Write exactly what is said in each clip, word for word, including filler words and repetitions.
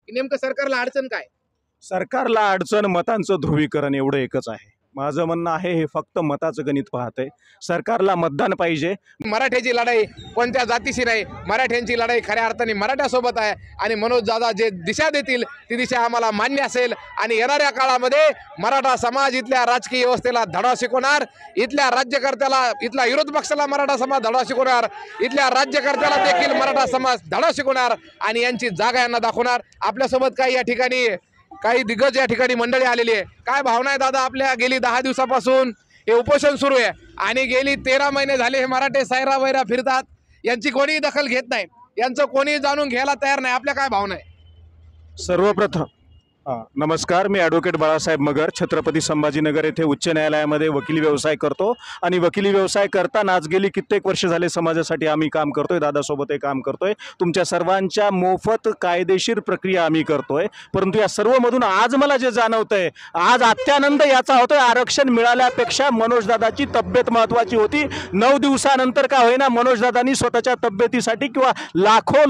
की नेमकं सरकारला अडचण काय? सरकारला अडचण मतांचं ध्रुवीकरण एवढं एकच आहे. माझं म्हणणं आहे हे फक्त मताचं गणित पाहतंय. सरकारला मतदान पाहिजे. मराठ्याची लढाई कोणत्या जातीशी नाही, मराठ्यांची लढाई खऱ्या अर्थाने मराठ्यासोबत आहे आणि मनोज दादा जे दिशा देतील ती दिशा आम्हाला मान्य असेल आणि येणाऱ्या काळामध्ये मराठा समाज इथल्या राजकीय व्यवस्थेला धडा शिकवणार, इथल्या राज्यकर्त्याला, इथल्या विरोध पक्षाला मराठा समाज धडा शिकवणार, इथल्या राज्यकर्त्याला देखील मराठा समाज धडा शिकवणार आणि यांची जागा यांना दाखवणार. आपल्यासोबत काही या ठिकाणी काही दिग्गज या ठिकाणी मंडळी आलेली आहे. काय भावना आहे दादा आपल्या? गेली दहा दिवसापासून हे उपोषण सुरू आहे आणि गेली तेरा महिने झाले हे मराठे सायरा वैरा फिरतात, यांची कोणीही दखल घेत नाही, यांचं कोणीही जाणून घ्यायला तयार नाही. आपल्या काय भावना आहे? सर्वप्रथम हां नमस्कार, मी ॲडव्होकेट बाळासाहेब मगर, छत्रपती संभाजीनगर येथे उच्च न्यायालयामध्ये वकिली व्यवसाय करतो आणि वकिली व्यवसाय करताना आज गेली कित्येक वर्ष झाले समाजासाठी आम्ही काम करतोय. दादासोबतही काम करतोय. तुमच्या सर्वांच्या मोफत कायदेशीर प्रक्रिया आम्ही करतोय. परंतु या सर्वमधून आज मला जे जाणवतंय, आज अत्यानंद याचा होतोय आरक्षण मिळाल्यापेक्षा मनोजदादाची तब्येत महत्त्वाची होती. नऊ दिवसानंतर का होईना मनोजदादांनी स्वतःच्या तब्येतीसाठी किंवा लाखो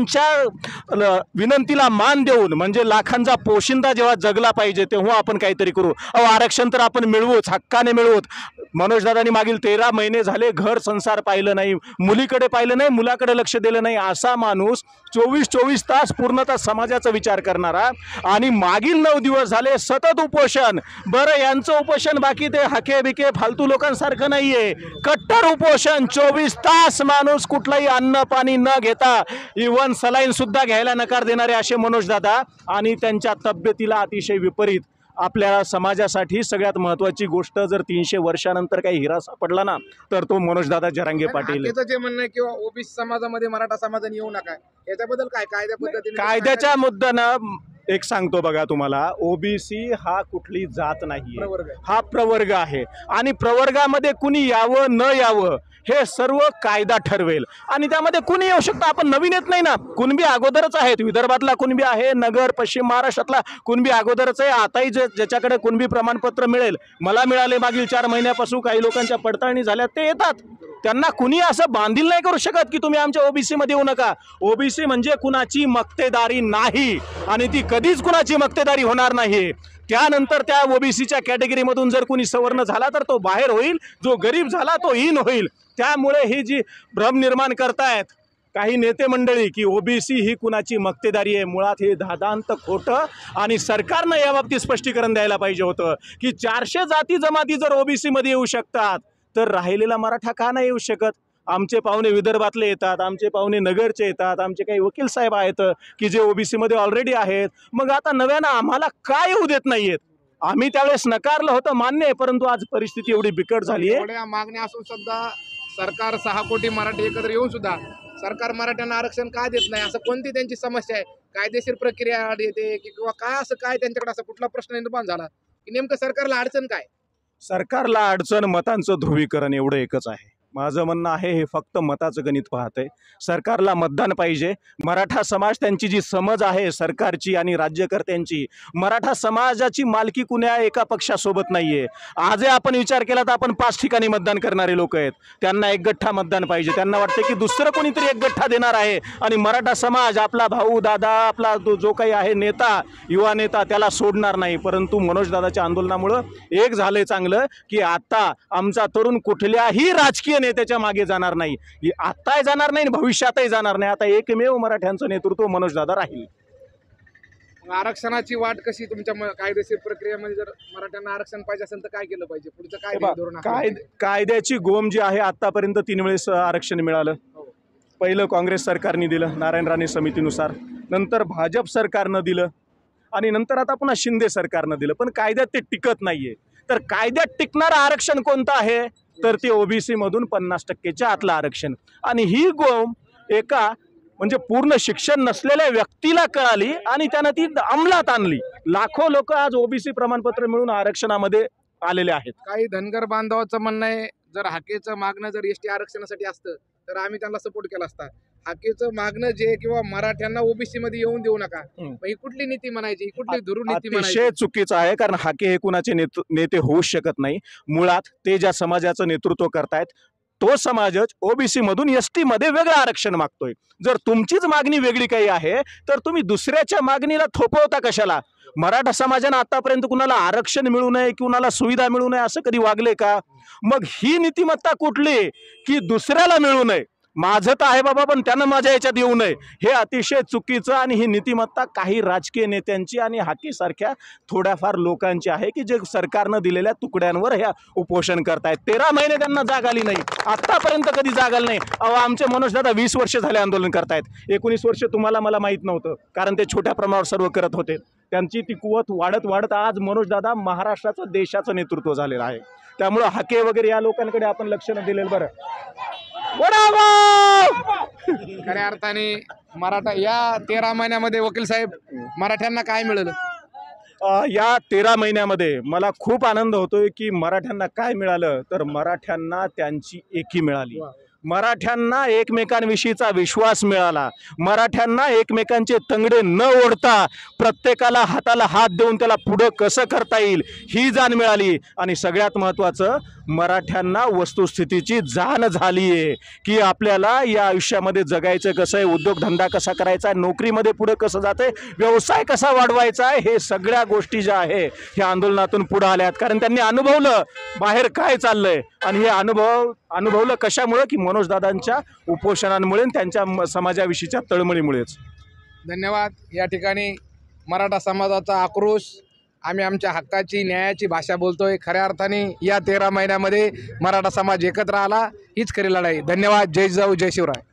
लोकांच्या विनंतीला मान देऊन, म्हणजे लाखांचा पोशिंदा जेव्हा जगला पाहिजे तेव्हा आपण काहीतरी करू. अहो आरक्षण तर आपण मिळवूच, हक्काने मिळवूत. मनोजदादांनी मागील तेरा महिने झाले घर संसार पाहिलं नाही, मुलीकडे पाहिलं नाही, मुलाकडे लक्ष दिलं नाही. असा माणूस चोवीस चोवीस तास पूर्णतः समाजाचा विचार करणारा आणि मागील नऊ दिवस झाले सतत उपोषण. बरं, यांचं उपोषण बाकी ते हाके बिके फालतू लोकांसारखं नाहीये, कट्टर उपोषण. चोवीस तास माणूस कुठलाही अन्न पाणी न घेता, इव्हन सलाईन सुद्धा घ्यायला नकार देणारे असे मनोजदादा आणि त्यांच्या तब्येतीला अतिशय विपरीत. आपल्या समाजासाठी सगळ्यात महत्त्वाची गोष्ट, जर तीनशे वर्षानंतर काही हिरा सापडला ना तर तो मनोजदादा जरांगे पाटील. त्याचं जे म्हणणं आहे किंवा ओबीसी समाजामध्ये मराठा समाजाने येऊ नका, याच्याबद्दल काय कायद्या पद्धतीने? कायद्याच्या मुद्द्यानं एक सांगतो बघा तुम्हाला, ओबीसी हा कुठली जात नाही, हा प्रवर्ग आहे आणि प्रवर्गामध्ये कुणी यावं न यावं हे सर्व कायदा ठरवेल आणि त्यामध्ये कुणी येऊ शकतं. आपण नवीन येत नाही ना, कुणबी अगोदरच आहेत. विदर्भातला कुणबी आहे, नगर पश्चिम महाराष्ट्रातला कुणबी अगोदरच आहे. आताही जे ज्याच्याकडे कुणबी प्रमाणपत्र मिळेल, मला मिळाले मागील चार महिन्यापासून, काही लोकांच्या पडताळणी झाल्या, ते येतात. त्यांना कुणी असं बांधील नाही करू शकत की तुम्ही आमच्या ओबीसी मध्ये येऊ नका. ओबीसी म्हणजे कुणाची मक्तेदारी नाही आणि ती कधीच कुणाची मक्तेदारी होणार नाही. त्यानंतर त्या ओबीसीच्या कॅटेगरीमधून जर कुणी सवर्ण झाला तर तो बाहेर होईल, जो गरीब झाला तो हीन होईल. त्यामुळे ही जी भ्रम निर्माण करतायत काही नेते मंडळी की ओबीसी ही कुणाची मक्तेदारी आहे, मुळात हे दादांत खोटं. आणि सरकारनं याबाबतीत स्पष्टीकरण द्यायला पाहिजे होतं की चारशे जाती जमाती जर ओबीसी मध्ये येऊ शकतात तर राहिलेला मराठा का नाही येऊ शकत? आमचे पाहुणे विदर्भातले येतात, आमचे पाहुणे नगरचे येतात, आमचे काही वकील साहेब आहेत की जे ओबीसी मध्ये ऑलरेडी आहेत. मग आता नव्यानं आम्हाला काय येऊ देत नाहीयेत? आम्ही त्यावेळेस नकारलं होतं, मान्य आहे, परंतु आज परिस्थिती एवढी बिकट झाली आहे. एवढ्या मागण्या असून सुद्धा सरकार सहा कोटी मराठी एकत्र येऊन सुद्धा सरकार मराठ्यांना आरक्षण का देत नाही? असं कोणती त्यांची समस्या आहे? कायदेशीर प्रक्रिया येते किंवा काय, असं काय त्यांच्याकडे असा कुठला प्रश्न निर्माण झाला की नेमकं सरकारला अडचण काय? सरकारला अडचण मतांचं ध्रुवीकरण एवढं एकच आहे. माझं म्हणणं आहे हे फक्त मताचं गणित पाहतंय. सरकारला मतदान पाहिजे. मराठा समाज, त्यांची जी समज आहे सरकारची आणि राज्यकर्त्यांची, मराठा समाजाची मालकी कुण्या एका पक्षासोबत नाहीये. आजही आपण विचार केला तर आपण पाच ठिकाणी मतदान करणारे लोक आहेत. त्यांना एक गठ्ठा मतदान पाहिजे. त्यांना वाटते की दुसरं कोणीतरी एक गठ्ठा देणार आहे आणि मराठा समाज, आपला भाऊ दादा, आपला जो काही आहे नेता, युवा नेता, त्याला सोडणार नाही. परंतु मनोजदादाच्या आंदोलनामुळं एक झालंय चांगलं की आता आमचा तरुण कुठल्याही राजकीय नेत्याच्या मागे जाणार नाही. आताही जाणार नाही, भविष्यातही जाणार नाही. आता एकमेव मराठ्यांचं नेतृत्व मनोजदादा राहील. आरक्षणाची वाट कशी तुमच्या कायदेशीर प्रक्रियेमध्ये? जर मराठ्यांना आरक्षण पाहिजे असेल तर काय केलं पाहिजे? पुढचं काय धोरण? कायद कायद्याची गोम जी आहे, आतापर्यंत तीन वेळेस आरक्षण मिळालं. पहिलं काँग्रेस सरकारने दिलं नारायण राणे समितीनुसार, नंतर भाजप सरकारनं दिलं आणि नंतर आता पुन्हा शिंदे सरकारनं दिलं. पण कायद्यात ते टिकत नाहीये. तर कायद्यात टिकणारं आरक्षण कोणतं आहे? तर ते ओबीसी मधून पन्नास टक्केच्या आतलं आरक्षण. आणि ही गोम एका म्हणजे पूर्ण शिक्षण नसलेल्या व्यक्तीला कळाली आणि त्यानं ती अंमलात आणली. लाखो लोक आज ओबीसी प्रमाणपत्र मिळून आरक्षणामध्ये आलेले आहेत. काही धनगर बांधवाचं म्हणणं आहे, जर हाकेचं मागणं जर एसटी आरक्षणासाठी असतं तर आम्ही त्यांना सपोर्ट केला असता. हाकेचं मागणं जे किंवा मराठ्यांना ओबीसी मध्ये येऊन देऊ नका, ही कुठली नीती म्हणायची? ही कुठली धुरू नीती म्हणायची? अतिशय चुकीचं आहे. कारण हाके हे कुणाचे नेते होऊ शकत नाही. मुळात ते ज्या समाजाचं नेतृत्व करतायत तो समाजच ओबीसी मधून एस टी मध्ये वेगळं आरक्षण मागतोय. जर तुमचीच मागणी वेगळी काही आहे तर तुम्ही दुसऱ्याच्या मागणीला थोपवता कशाला? मराठा समाजानं आतापर्यंत कुणाला आरक्षण मिळू नये, कुणाला सुविधा मिळू नये असं कधी वागले का? मग ही नीतिमत्ता कुठली की दुसऱ्याला मिळू नये, माझं तर आहे बाबा पण त्यानं माझ्या याच्यात येऊ नये, हे अतिशय चुकीचं. आणि ही नीतिमत्ता काही राजकीय नेत्यांची आणि हाकेसारख्या थोड्याफार लोकांची आहे की जे सरकारनं दिलेल्या तुकड्यांवर ह्या उपोषण करतायत. तेरा महिने त्यांना जाग आली नाही, आतापर्यंत कधी जाग आली नाही. अहो आमचे मनोज दादा वीस वर्ष झाले आंदोलन करतायत. एकोणीस वर्ष तुम्हाला मला माहीत नव्हतं कारण ते छोट्या प्रमाणावर सर्व करत होते. त्यांची ती कुवत वाढत वाढत आज मनोज दादा महाराष्ट्राचं देशाचं नेतृत्व झालेलं आहे. त्यामुळं हाके वगैरे या लोकांकडे आपण लक्ष न दिलेलं बरं. खऱ्या अर्थाने मराठा या तेरा महिन्यामध्ये वकील साहेब मराठ्यांना काय मिळालं? अ, या तेरा महिन्यामध्ये मला खूप आनंद होतोय की मराठ्यांना काय मिळालं तर मराठ्यांना त्यांची एकी मिळाली, मराठ्यांना एकमेकांविषयीचा विश्वास मिळाला, मराठ्यांना एकमेकांचे तंगडे न ओढता प्रत्येकाला हाताला हात देऊन त्याला पुढं कसं करता येईल ही जाण मिळाली. आणि सगळ्यात महत्त्वाचं मराठ्यांना वस्तुस्थितीची जाण झाली आहे की आपल्याला या आयुष्यामध्ये जगायचं कसं आहे, उद्योगधंदा कसा करायचा आहे, नोकरीमध्ये पुढं कसं जातं आहे, व्यवसाय कसा वाढवायचा आहे, हे सगळ्या गोष्टी ज्या आहे ह्या आंदोलनातून पुढं आल्यात. कारण त्यांनी अनुभवलं बाहेर काय चाललंय आणि हे अनुभव अनुभवलं कशामुळे की मनोजदादांच्या उपोषणांमुळे त्यांच्या समाजाविषयीच्या तळमळीमुळेच. धन्यवाद. या ठिकाणी मराठा समाजाचा आक्रोश, आम्ही आमच्या हक्काची न्यायाची भाषा बोलतोय. खऱ्या अर्थाने या तेरा महिन्यामध्ये मराठा समाज एकत्र आला, हीच खरी लढाई. धन्यवाद. जय जाऊ जय शिवराय.